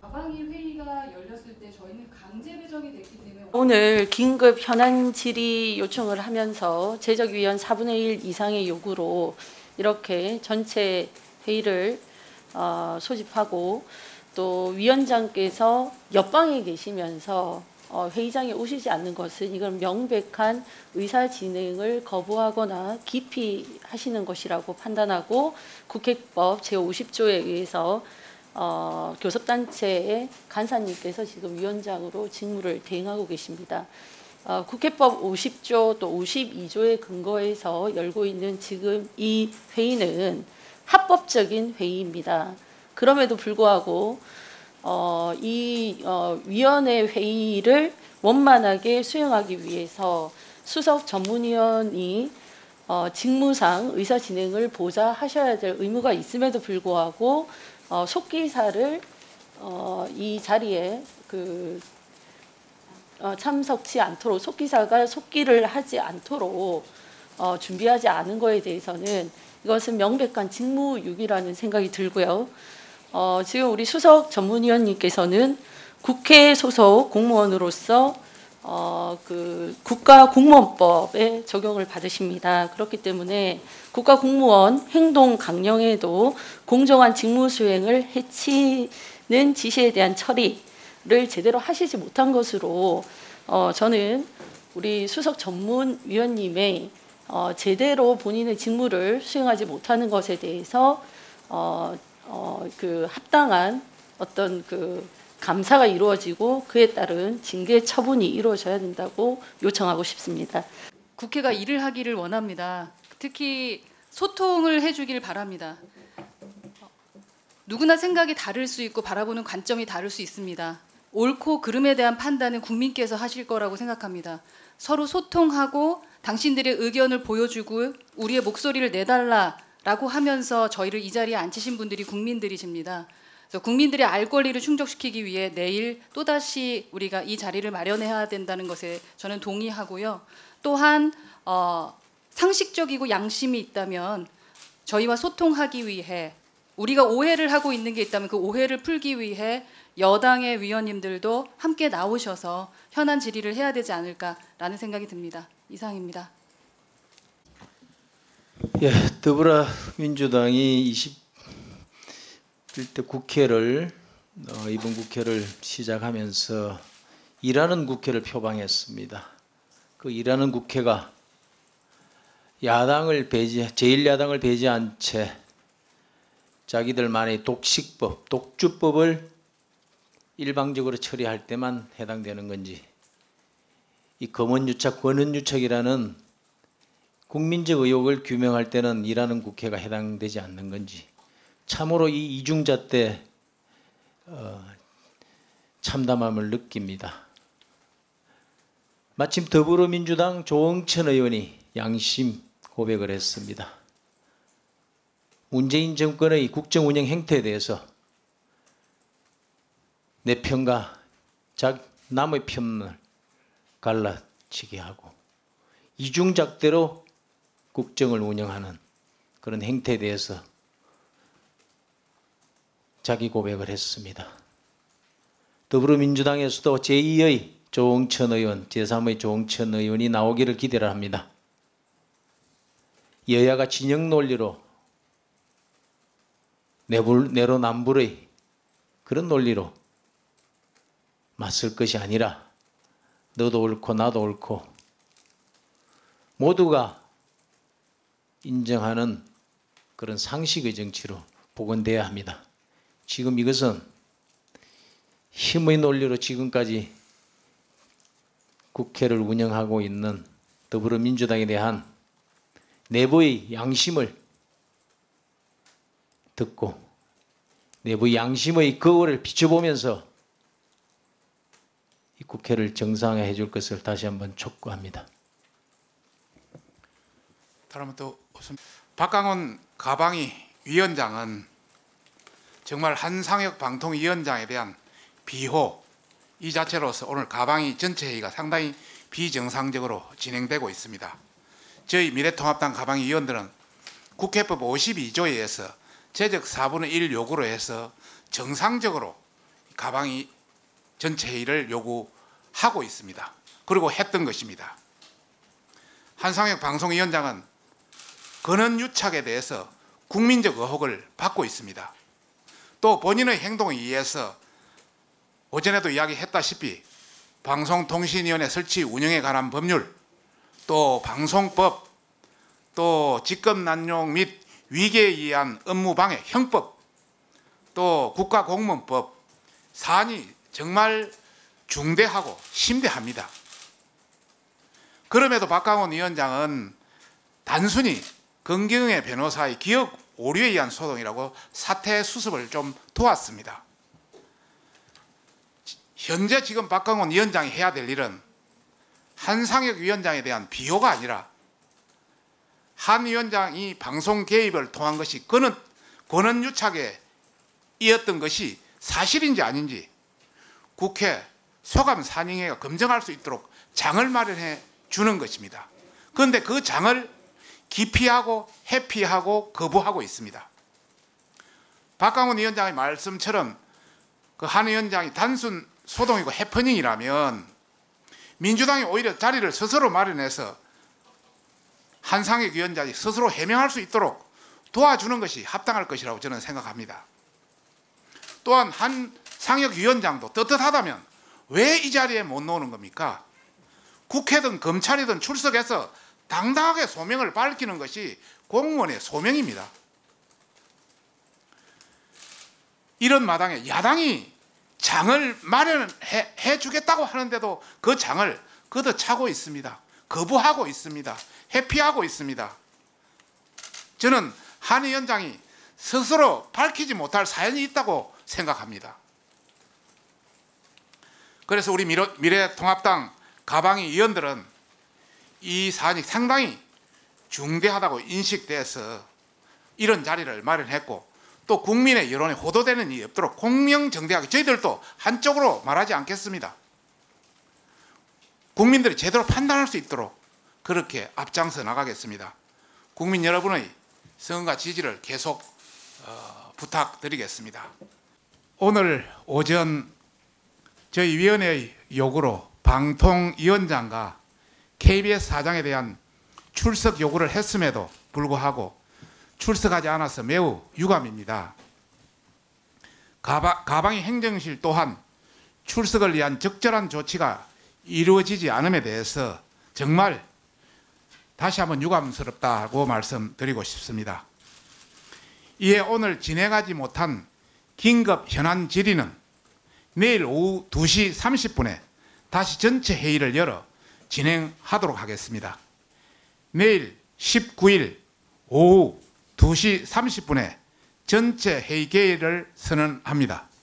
가방위 회의가 열렸을 때 저희는 강제 배정이 됐기 때문에 오늘 긴급 현안 질의 요청을 하면서 제적위원 4분의 1 이상의 요구로 이렇게 전체 회의를 소집하고 또 위원장께서 옆방에 계시면서 회의장에 오시지 않는 것은 이건 명백한 의사 진행을 거부하거나 기피하시는 것이라고 판단하고 국회법 제50조에 의해서 교섭단체의 간사님께서 지금 위원장으로 직무를 대행하고 계십니다. 국회법 50조 또 52조에 근거해서 열고 있는 지금 이 회의는 합법적인 회의입니다. 그럼에도 불구하고 이 위원회 회의를 원만하게 수행하기 위해서 수석 전문위원이 직무상 의사 진행을 보좌하셔야 될 의무가 있음에도 불구하고 속기사를 이 자리에 참석치 않도록 속기사가 속기를 하지 않도록 준비하지 않은 거에 대해서는 이것은 명백한 직무유기라는 생각이 들고요. 지금 우리 수석 전문위원님께서는 국회 소속 공무원으로서 국가공무원법에 적용을 받으십니다. 그렇기 때문에 국가공무원 행동 강령에도 공정한 직무 수행을 해치는 지시에 대한 처리를 제대로 하시지 못한 것으로 저는 우리 수석 전문위원님의 제대로 본인의 직무를 수행하지 못하는 것에 대해서 합당한 어떤 감사가 이루어지고 그에 따른 징계 처분이 이루어져야 된다고 요청하고 싶습니다. 국회가 일을 하기를 원합니다. 특히 소통을 해주길 바랍니다. 누구나 생각이 다를 수 있고 바라보는 관점이 다를 수 있습니다. 옳고 그름에 대한 판단은 국민께서 하실 거라고 생각합니다. 서로 소통하고 당신들의 의견을 보여주고 우리의 목소리를 내달라라고 하면서 저희를 이 자리에 앉히신 분들이 국민들이십니다. 그래서 국민들의 알 권리를 충족시키기 위해 내일 또다시 우리가 이 자리를 마련해야 된다는 것에 저는 동의하고요. 또한 상식적이고 양심이 있다면 저희와 소통하기 위해 우리가 오해를 하고 있는 게 있다면 그 오해를 풀기 위해 여당의 위원님들도 함께 나오셔서 현안 질의를 해야 되지 않을까라는 생각이 듭니다. 이상입니다. 예, 더불어민주당이 21대 국회를 이번 국회를 시작하면서 일하는 국회를 표방했습니다. 그 일하는 국회가 제1야당을 배제한 채 자기들만의 독식법, 독주법을 일방적으로 처리할 때만 해당되는 건지, 이 검언유착, 권언유착이라는 국민적 의혹을 규명할 때는 일하는 국회가 해당되지 않는 건지, 참으로 이 이중잣 때 참담함을 느낍니다. 마침 더불어민주당 조응천 의원이 양심 고백을 했습니다. 문재인 정권의 국정운영 행태에 대해서 내 편과 남의 편을 갈라치게 하고 이중잣대로 국정을 운영하는 그런 행태에 대해서 자기 고백을 했습니다. 더불어민주당에서도 제2의 조응천 의원, 제3의 조응천 의원이 나오기를 기대를 합니다. 여야가 진영 논리로 내로남불의 그런 논리로 맞설 것이 아니라 너도 옳고 나도 옳고 모두가 인정하는 그런 상식의 정치로 복원돼야 합니다. 지금 이것은 힘의 논리로 지금까지 국회를 운영하고 있는 더불어민주당에 대한 내부의 양심을 듣고 내부의 양심의 거울을 비춰보면서 이 국회를 정상화해 줄 것을 다시 한번 촉구합니다. 다음은 또 박강원 가방위 위원장은 정말 한상혁 방통위원장에 대한 비호 이 자체로서 오늘 가방위 전체 회의가 상당히 비정상적으로 진행되고 있습니다. 저희 미래통합당 가방위 위원들은 국회법 52조에 의해서 제적 4분의 1 요구로 해서 정상적으로 가방이 전체 회의를 요구하고 있습니다. 그리고 했던 것입니다. 한상혁 방송위원장은 근원유착에 대해서 국민적 의혹을 받고 있습니다. 또 본인의 행동에 의해서 오전에도 이야기했다시피 방송통신위원회 설치 운영에 관한 법률, 또 방송법, 또 직권남용 및 위계에 의한 업무방해 형법, 또 국가공무원법 사안이 정말 중대하고 심대합니다. 그럼에도 박강원 위원장은 단순히 건경의 변호사의 기억 오류에 의한 소동이라고 사퇴 수습을 좀 도왔습니다. 현재 지금 박강원 위원장이 해야 될 일은 한상혁 위원장에 대한 비호가 아니라 한 위원장이 방송 개입을 통한 것이 권한유착에 이었던 것이 사실인지 아닌지 국회 소감산인회가 검증할 수 있도록 장을 마련해 주는 것입니다. 그런데 그 장을 기피하고 회피하고 거부하고 있습니다. 박강원 위원장의 말씀처럼 그 한 위원장이 단순 소동이고 해퍼닝이라면 민주당이 오히려 자리를 스스로 마련해서 한상혁 위원장이 스스로 해명할 수 있도록 도와주는 것이 합당할 것이라고 저는 생각합니다. 또한 한상혁 위원장도 떳떳하다면 왜 이 자리에 못 나오는 겁니까? 국회든 검찰이든 출석해서 당당하게 소명을 밝히는 것이 공무원의 소명입니다. 이런 마당에 야당이 장을 마련해 주겠다고 하는데도 그 장을 걷어차고 있습니다. 거부하고 있습니다. 회피하고 있습니다. 저는 한 위원장이 스스로 밝히지 못할 사연이 있다고 생각합니다. 그래서 우리 미래통합당 가방위 의원들은 이 사안이 상당히 중대하다고 인식돼서 이런 자리를 마련했고 또 국민의 여론에 호도되는 일이 없도록 공명정대하게 저희들도 한쪽으로 말하지 않겠습니다. 국민들이 제대로 판단할 수 있도록 그렇게 앞장서 나가겠습니다. 국민 여러분의 성원과 지지를 계속 부탁드리겠습니다. 오늘 오전 저희 위원회의 요구로 방통위원장과 KBS 사장에 대한 출석 요구를 했음에도 불구하고 출석하지 않아서 매우 유감입니다. 가방위 행정실 또한 출석을 위한 적절한 조치가 이루어지지 않음에 대해서 정말 다시 한번 유감스럽다고 말씀드리고 싶습니다. 이에 오늘 진행하지 못한 긴급 현안 질의는 내일 오후 2시 30분에 다시 전체 회의를 열어 진행하도록 하겠습니다. 내일 19일 오후 2시 30분에 전체 회의 개의를 선언합니다.